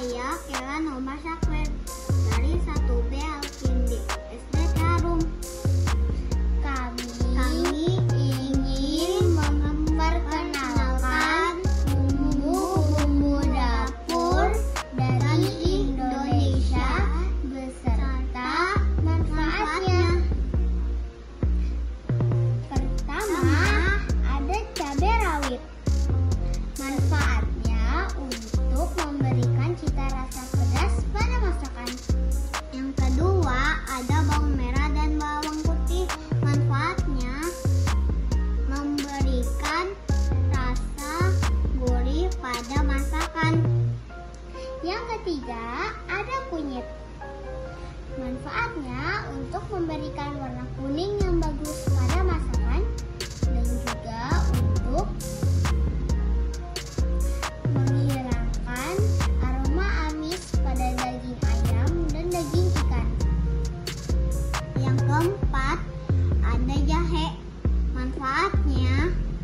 Saya Kellan Omar Shaquell dari 1B Kindi SDIT Harum. Kami ingin memperkenalkan bumbu-bumbu dapur dari Indonesia beserta manfaatnya. Pertama, ada cabai rawit. Manfaatnya untuk memberikan cita rasa pedas pada masakan. Yang kedua, ada bawang merah dan bawang putih. Manfaatnya memberikan rasa gurih pada masakan. Yang ketiga, ada kunyit. Manfaatnya untuk memberikan warna kuning yang bagus pada masakan dan juga untuk menghilangkan aroma amis pada daging ayam dan daging ikan. Yang keempat, ada jahe. Manfaatnya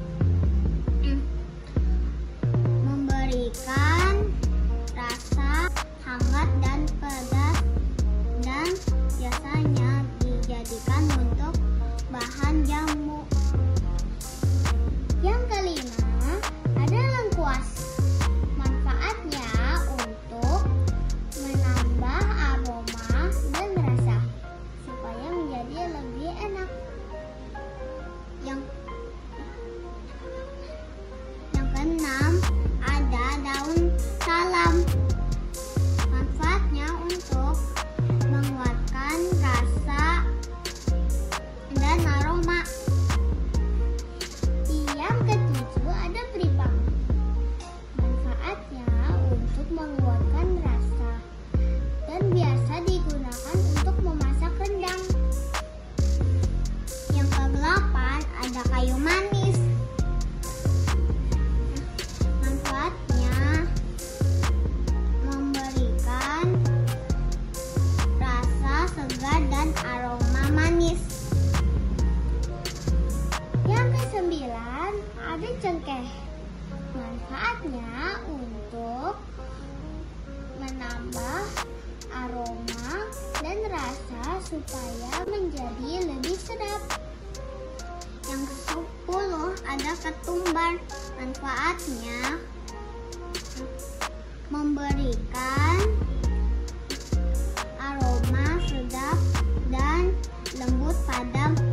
memberikan rasa hangat dan pedas dan biasanya dijadikan untuk bahan jamu. Yang kelima, ada lengkuas. Manfaatnya untuk menambah aroma dan rasa supaya menjadi lebih enak. Yang keenam, ada daun salam. Manfaatnya untuk menguatkan rasa dan aroma. Yang ketujuh, ada beripang. Manfaatnya untuk menguatkan rasa dan biasa digunakan untuk memasak rendang. Yang kedelapan, ada kayu manis. Manfaatnya memberikan rasa segar dan aroma manis. Yang kesembilan, ada cengkeh. Manfaatnya untuk menambah aroma dan rasa supaya menjadi lebih sedap. Yang ke-10, ada ketumbar. Manfaatnya memberikan aroma sedap dan lembut pada